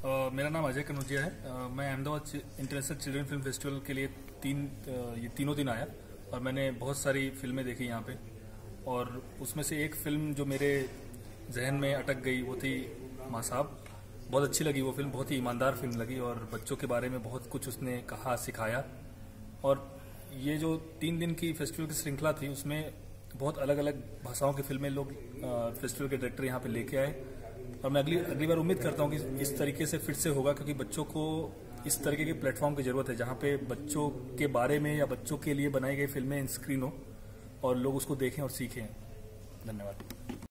मेरा नाम अजय कनौजिया है। मैं Ahmedabad international children film festival के लिए ये तीनों दिन आया और मैंने बहुत सारी फिल्में देखी यहाँ पे। और उसमें से एक फिल्म जो मेरे जहन में अटक गई वो थी माँ साहब। बहुत अच्छी लगी वो फिल्म, बहुत ही ईमानदार फिल्म लगी और बच्चों के बारे में बहुत कुछ उसने कहा, सिखाया। और ये जो 3 दिन की फेस्टिवल की श्रृंखला थी उसमें बहुत अलग अलग भाषाओं की फिल्में लोग फेस्टिवल के डायरेक्टर यहाँ पे लेके आए। और मैं अगली बार उम्मीद करता हूँ कि इस तरीके से फिर से होगा, क्योंकि बच्चों को इस तरीके के प्लेटफॉर्म की जरूरत है जहाँ पे बच्चों के बारे में या बच्चों के लिए बनाई गई फिल्में स्क्रीन हो और लोग उसको देखें और सीखें। धन्यवाद।